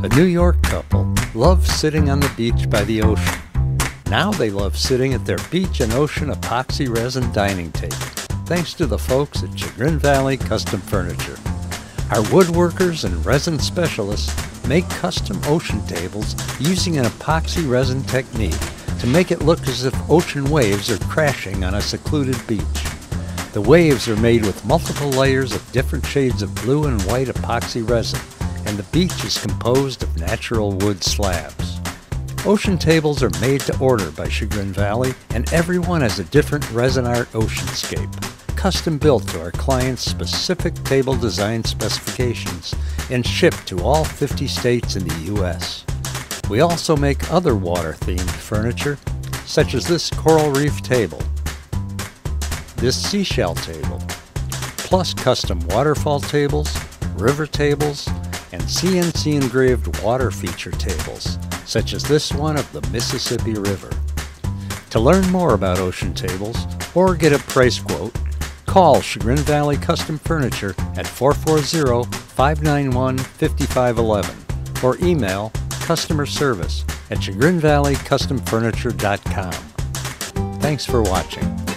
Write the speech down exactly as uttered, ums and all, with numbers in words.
A New York couple loved sitting on the beach by the ocean. Now they love sitting at their beach and ocean epoxy resin dining table, thanks to the folks at Chagrin Valley Custom Furniture. Our woodworkers and resin specialists make custom ocean tables using an epoxy resin technique to make it look as if ocean waves are crashing on a secluded beach. The waves are made with multiple layers of different shades of blue and white epoxy resin, and the beach is composed of natural wood slabs. Ocean tables are made to order by Chagrin Valley, and everyone has a different resin art oceanscape, custom built to our clients' specific table design specifications and shipped to all fifty states in the U S We also make other water-themed furniture, such as this coral reef table, this seashell table, plus custom waterfall tables, river tables, and C N C engraved water feature tables, such as this one of the Mississippi River. To learn more about ocean tables or get a price quote, call Chagrin Valley Custom Furniture at four four zero, five nine one, five five one one or email customer service at chagrin valley custom furniture dot com. Thanks for watching.